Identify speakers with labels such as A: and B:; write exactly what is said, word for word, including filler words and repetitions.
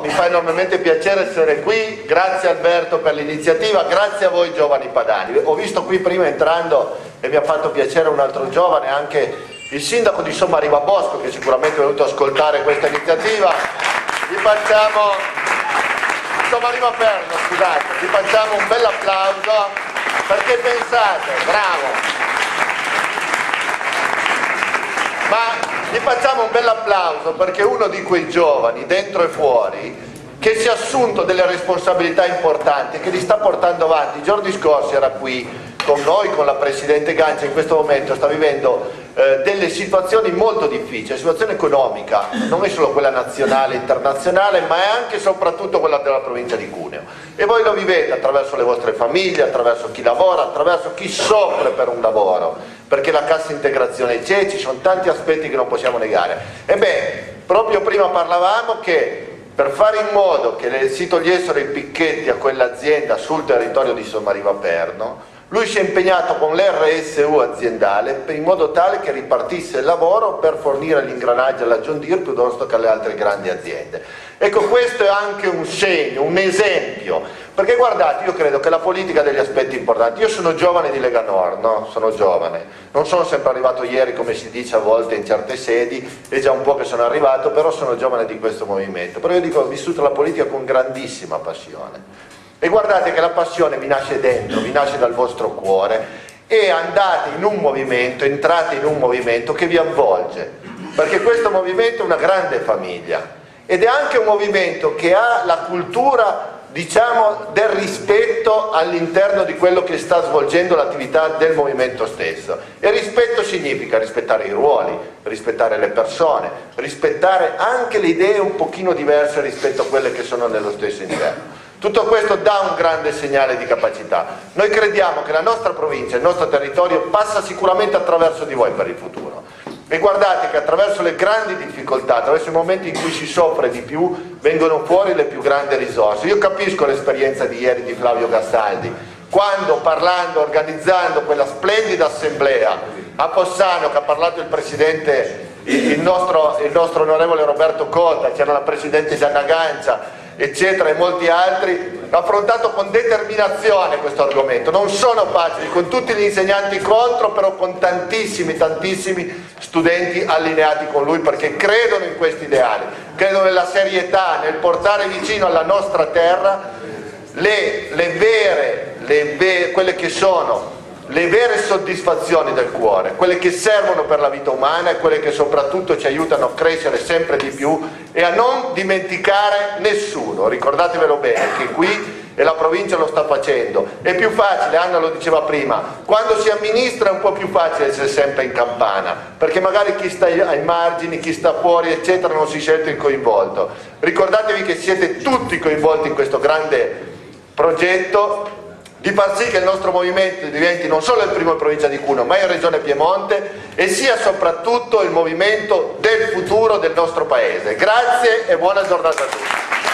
A: mi fa enormemente piacere essere qui, grazie Alberto per l'iniziativa, grazie a voi giovani padani. Ho visto qui prima entrando e mi ha fatto piacere un altro giovane, anche il sindaco di Sommariva Bosco, che sicuramente è venuto ad ascoltare questa iniziativa. Gli facciamo, Sommariva Perno, scusate, gli facciamo un bel applauso, perché pensate, bravo, ma gli facciamo un bel applauso perché uno di quei giovani, dentro e fuori, che si è assunto delle responsabilità importanti, che li sta portando avanti. I giorni scorsi era qui con noi, con la Presidente Gancia, in questo momento sta vivendo eh, delle situazioni molto difficili. La situazione economica non è solo quella nazionale e internazionale, ma è anche e soprattutto quella della provincia di Cuneo. E voi lo vivete attraverso le vostre famiglie, attraverso chi lavora, attraverso chi soffre per un lavoro, perché la cassa integrazione c'è, ci sono tanti aspetti che non possiamo negare. Ebbene, proprio prima parlavamo che per fare in modo che si togliessero i picchetti a quell'azienda sul territorio di Sommariva Perno, lui si è impegnato con l'R S U aziendale in modo tale che ripartisse il lavoro per fornire l'ingranaggio alla John Deere piuttosto che alle altre grandi aziende. Ecco, questo è anche un segno, un esempio, perché guardate, io credo che la politica ha degli aspetti importanti. Io sono giovane di Lega Nord, no? Sono giovane, non sono sempre arrivato ieri come si dice a volte in certe sedi, è già un po' che sono arrivato, però sono giovane di questo movimento. Però io dico, ho vissuto la politica con grandissima passione. E guardate che la passione vi nasce dentro, vi nasce dal vostro cuore, e andate in un movimento, entrate in un movimento che vi avvolge, perché questo movimento è una grande famiglia ed è anche un movimento che ha la cultura, diciamo, del rispetto all'interno di quello che sta svolgendo l'attività del movimento stesso. E rispetto significa rispettare i ruoli, rispettare le persone, rispettare anche le idee un pochino diverse rispetto a quelle che sono nello stesso interno. Tutto questo dà un grande segnale di capacità. Noi crediamo che la nostra provincia, il nostro territorio passa sicuramente attraverso di voi per il futuro. E guardate che attraverso le grandi difficoltà, attraverso i momenti in cui si soffre di più, vengono fuori le più grandi risorse. Io capisco l'esperienza di ieri di Flavio Gastaldi, quando parlando, organizzando quella splendida assemblea a Fossano, che ha parlato il presidente, il nostro, il nostro onorevole Roberto Cota, c'era la presidente Gianna Gancia, eccetera, e molti altri, ha affrontato con determinazione questo argomento. Non sono facili, con tutti gli insegnanti contro, però con tantissimi, tantissimi studenti allineati con lui, perché credono in questi ideali, credono nella serietà, nel portare vicino alla nostra terra le, le vere, le ve, quelle che sono le vere soddisfazioni del cuore, quelle che servono per la vita umana e quelle che soprattutto ci aiutano a crescere sempre di più e a non dimenticare nessuno. Ricordatevelo bene che qui, e la provincia lo sta facendo, è più facile, Anna lo diceva prima, quando si amministra è un po' più facile essere sempre in campana, perché magari chi sta ai margini, chi sta fuori eccetera non si sente coinvolto. Ricordatevi che siete tutti coinvolti in questo grande progetto di far sì che il nostro movimento diventi non solo il primo in provincia di Cuneo, ma in Regione Piemonte, e sia soprattutto il movimento del futuro del nostro paese. Grazie e buona giornata a tutti.